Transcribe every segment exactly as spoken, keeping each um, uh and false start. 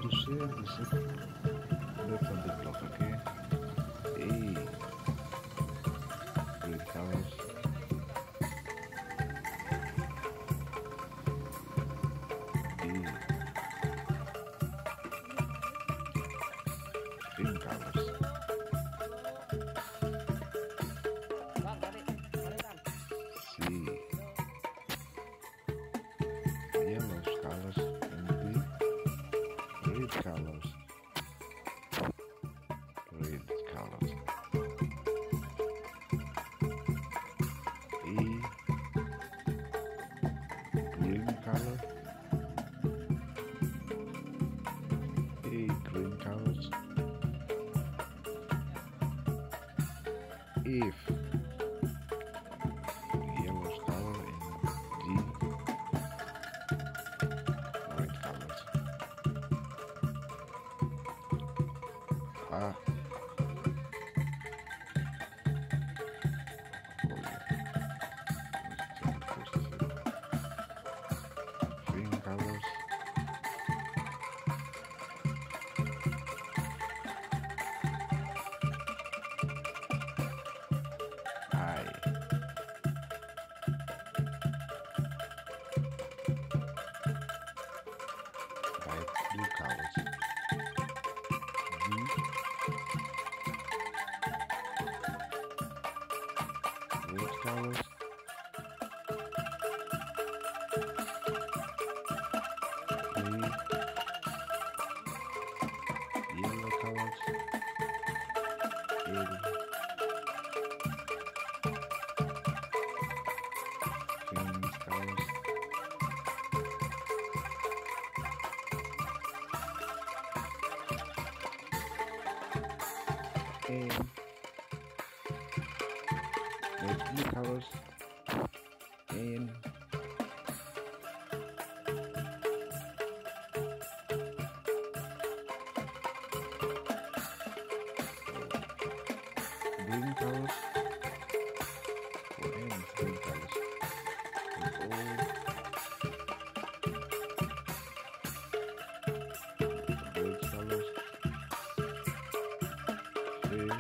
to share this left on the block, okay? A green colors, B green colors, C yellow colors, and D red colors, red colors, E green color, A green colors, F yellow color, and G red colors. Ah, oh yeah, let's check the first two. Green colors, I light blue colors, V red colors, A yellow colors, L green colors, and light blue colors, and green colors, and green colors, and all red colors, red,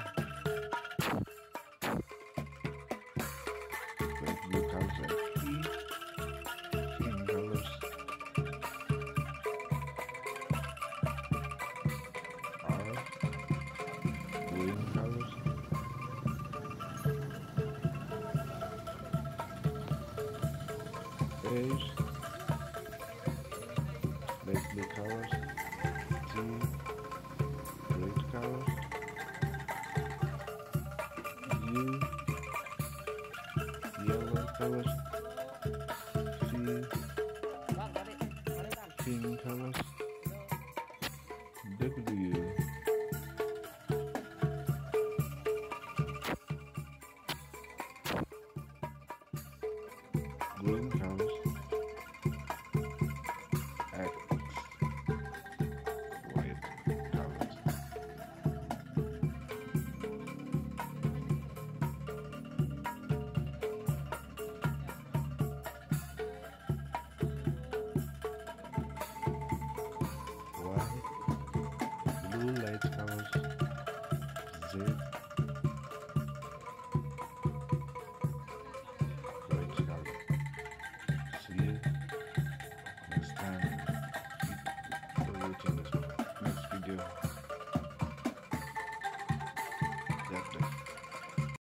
red blue colors, and E green colors, R green colors, H light blue colors, T red colors, U yellow colors, V pink colors, W